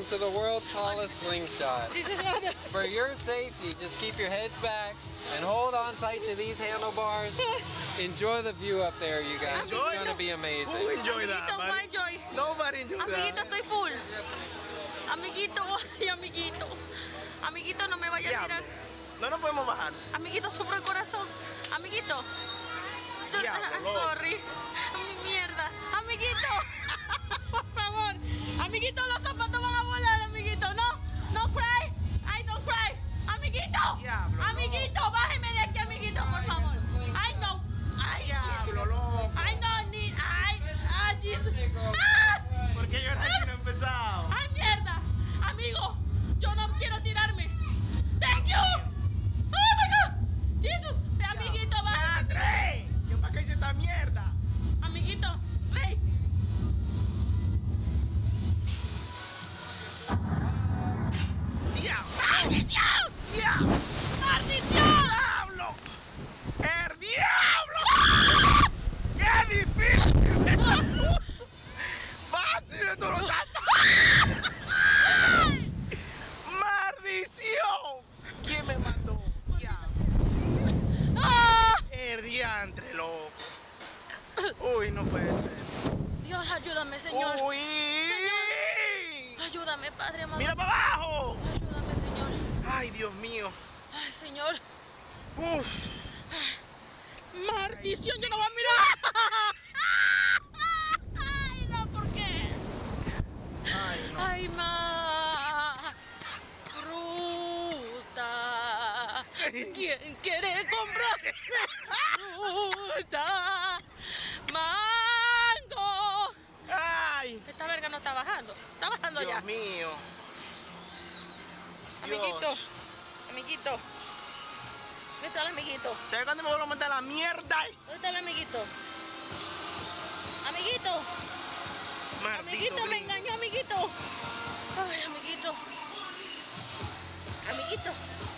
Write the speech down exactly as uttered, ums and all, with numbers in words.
Welcome to the world's tallest slingshot. For your safety, just keep your heads back and hold on tight to these handlebars. Enjoy the view up there, you guys. It's gonna be amazing. Who enjoy that, Amiguito, man? enjoy. Nobody enjoy Amiguito, that. estoy full. Amiguito, ay, amiguito. Amiguito, no me vaya a tirar. No nos podemos bajar. Amiguito, sufro el corazón. Amiguito. Diablo, Ah, sorry. Mi mierda. Amiguito. Por favor. Amiguito, los zapatos van a volar, amiguito. No, no cry. I don't cry. Amiguito. Diablo, amiguito, no. Bájeme de aquí, amiguito, por favor. I know. Ay, Diablo, loco. I know, need. Ay, ah, Jesus. Ah. ¿Por qué lloras si no he empezado? Ay, mierda. Amigo, yo no quiero tirarme. Thank you. Oh my God. Jesus. De amiguito, bájame. ¡André! ¿Yo para qué hice esta mierda? Amiguito, Rey. ¡Diablo! ¡Maldición! ¡Diablo! ¡Maldición! ¡Diablo! ¡El diablo! ¡Qué difícil! ¡Fácil esto no está! ¡Maldición! ¿Quién me mandó? ¡Diablo! ¡Ah! ¡El diantre, loco! Uy, no puede ser. Dios, ayúdame, Señor. Uy. Señor. Ayúdame, Padre amado. ¡Mira para abajo! Ayúdame, Señor. ¡Ay, Dios mío! Ay, Señor. ¡Uf! ¡Maldición! ¡Yo no voy a mirar! ¡Ay, no! ¿Por qué? ¡Ay, no! ¡Ay, ma! ¡Fruta! ¿Quién quiere comprar fruta? ¡Mango! ¡Ay! Esta verga no está bajando. Está bajando Dios ya. mío. Amiguito. Dios. Amiguito. ¿Dónde está el amiguito? ¿Sabes cuándo me vuelvo a montar la mierda? ¿Dónde está el amiguito? Amiguito. Maldito Amiguito, me gringo. engañó, amiguito. Ay, amiguito. Amiguito.